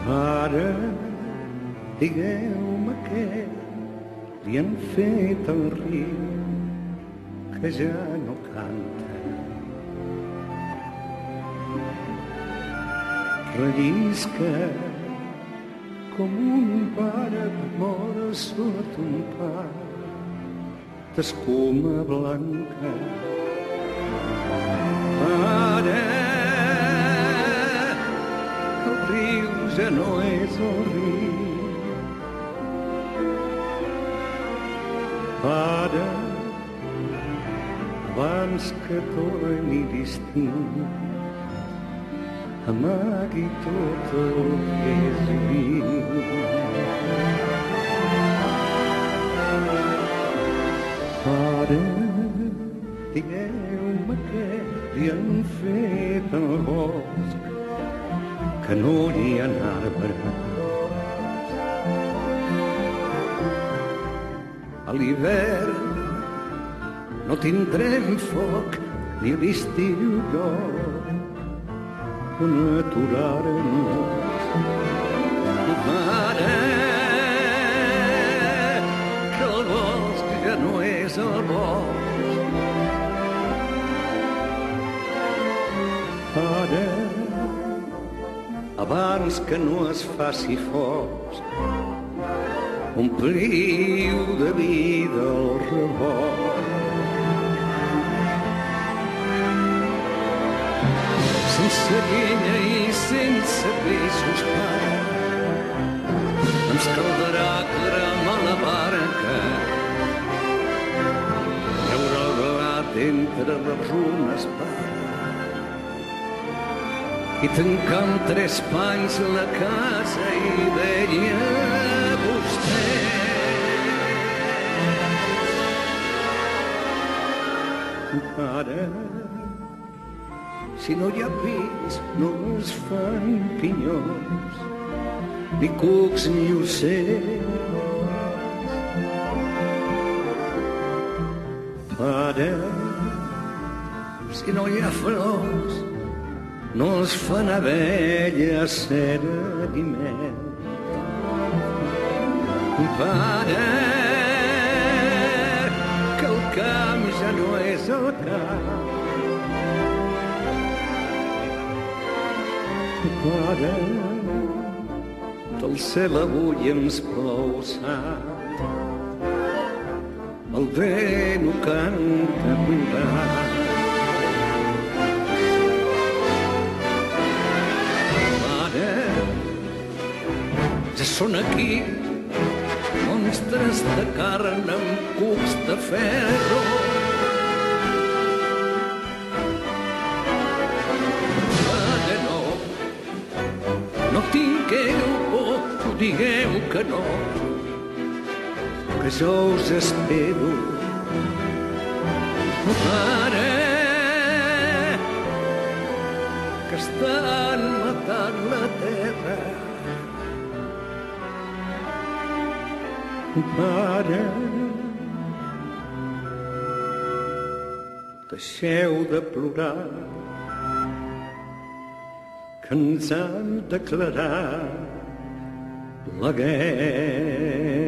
Ara, digueu-me què li han fet al riu que ja no canta. Rellisca com un pare mor sota un pal d'escuma blanca. Ara el riu ja no és el riu. Ara, abans que torni distint, amagui tot el que és viu. Ara, digueu-me què li han fet al bosc, que no hi ha arbres. A l'hivern no tindrem foc ni a l'estiu lloc on aturar-nos. Ara que el bosc ja no és el bosc. Ara, abans que no es faci fosc, ompliu de vida el rebot. Sense llenya i sense peixos para, ens caldrà cremar la barca, treure el blat entre les runes para i tancar amb 3 panys la casa i deia vostè. Ara, si no hi ha pins, no es fan pinyons, ni cucs ni ocells. Ara, si no hi ha flors, no es fan abelles, cera ni mel. Para que el camp ja no és el camp. Para del cel avui ens plou sang, el vent ho canta plorant. Ja són aquí monstres de carn amb cucs de ferro. Ara no tingueu por, digueu que no, que jo us espero. Ara que estan matant la terra. Pare, deixeu de plorar, que ens han declarat la guerra.